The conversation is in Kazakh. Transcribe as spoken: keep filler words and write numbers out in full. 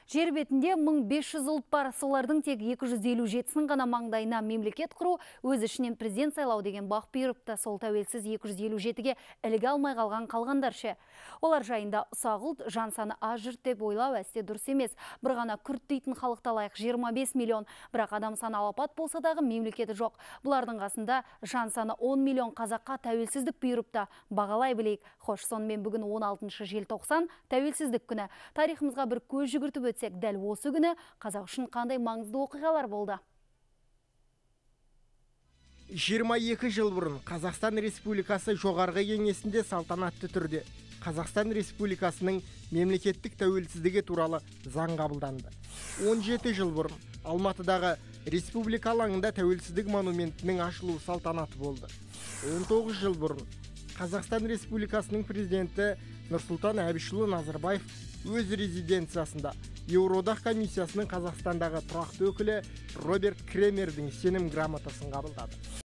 Жер бетінде мың бес жүз ұлт бар, солардың тек екі жүз елу жетісінің ғана маңдайына мемлекет құру, өз ішінен президент сайлау деген бақ бұйырыпты. Сол тәуелсіз екі жүз елу жетіге іліге алмай қалған қалғандар ше. Олар жайында ұсақ ұлт, жан саны аз жұрт деп ойлау әсте дұрыс емес. Бір ғана күрт дейтін халықты алайық жиырма бес миллион, бірақ адам саны алапат болса дағы мемлекеті жоқ. Бұлардың қасында жан саны он миллион қазаққа тәуелсіздік бұйырыпты. Бағалай білейік. Хош, сонымен бүгін он алтыншы желтоқсан тәуелсіздік күні. Тарихымызға бір көз жүгіртіп өтсек, дәл осы күні қазақ үшін қандай маңызды оқиғалар болды? жиырма екі жыл бұрын Қазақстан Республикасы жоғарғы кеңесінде салтанатты түрде Қазақстан Республикасының мемлекеттік тәуелсіздігі туралы заң қабылданды. он жеті жыл бұрын Алматыдағы республика алаңында тәуелсіздік монументінің ашылу салтанаты болды. он тоғыз жыл бұрын Қазақстан Республикасының президенті Нұрсұлтан Әбішұлы Назарбаев өз резиденциясында Еуроодақ комиссиясының Қазақстандағы тұрақты өкілі Роберт Кремердің сенім грамотасын қабылдады.